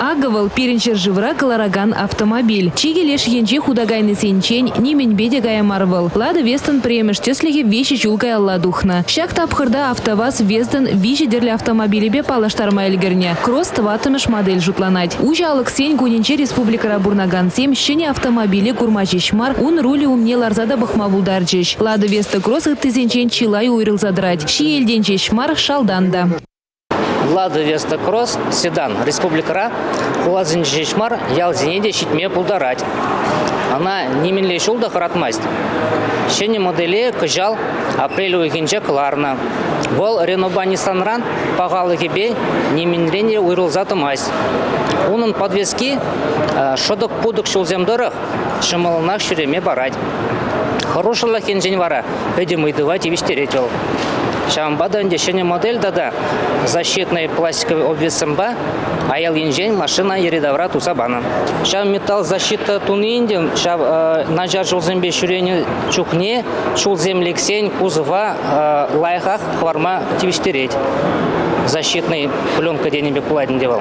Агавал перенчер живра колораган автомобиль. Чигелеш енче худагайны сенчень, неменбеде гая марвал. Лада Вестон премеш теслиге вещи чулкай алла духна. Шак тапхырда автоваз Вестон вещи дерли автомобиле бе палаштарма эльгерне. Кросс тватымеш модель жутланать. Ужа алыксень гуненче республика Рабурнаган сем щене автомобиле курмачишмар ун рули умне ларзада бахмавулдарчиш. Лада Веста кросс тызенчень чилай уйрыл задрать. Щи эльденчишмар шалданда. Лада Веста Кросс, седан, Республика Ра, Хулазин Жишмар, ялзинеде щитме пулдарать. Она не меньше шулда харатмасть. Щене модели кожал апрель уикенче кларна. Вол Реноба Ниссанран пагалы кебе не меньше уйрылзаты масть. Унын подвески шодок пудок шулземдорах шымылынах шүреме барать. Хорошала кенжень вара, эдем идывать и виштеретел. Шамбадан дешене модель дада защитный пластиковый обвесымба, а ял инжень машина ередавра тусабана. Шам металл защита тунинден, шам нажар жолзембе шурени чухне, шулземлексень кузова лайхах хварма тивиштереть. Защитный пленка денег куладин девал.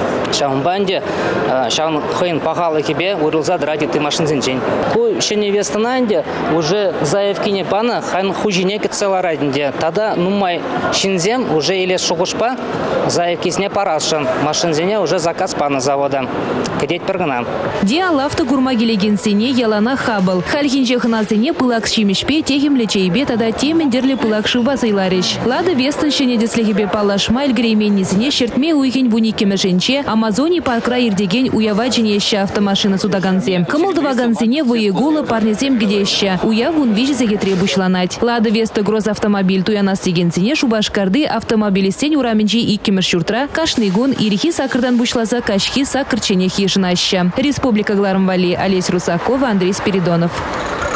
Шамбанде шам хейн пахалы кебе урылзад ради ты машин зенчень. Ку щене вестананде уже заявки не пана хан хужине кецела радинде. Тада нумай шинзем уже или шугушпа заявки сне парашан. Машин зене уже заказ пана завода. Кедет пергана. Диал авто гурмагилеген сене ялана хабал. Хальхинче хназене пылак щимишпе техим лечейбе тада темендерли пылак шуба зайлариш. Лада Вестон щене деслегебе палашма эльгрейменни зене щертме уйхень буникеме женче Амазони по краю ирдеген уявачен еще автомашина судаганзе. Камылдываганзене выегула парнезем гдеща. Уявун вижезеге требушланать. Лада Веста Гроз автомобиль туянастигенсене шубашкарды автомобилистен ураменчи и кемершуртра кашныгун ирихи сакырдан бушлаза кашхи сакырчене хижнаща. Республика Гларамвали, Олесь Русакова, Андрей Спиридонов.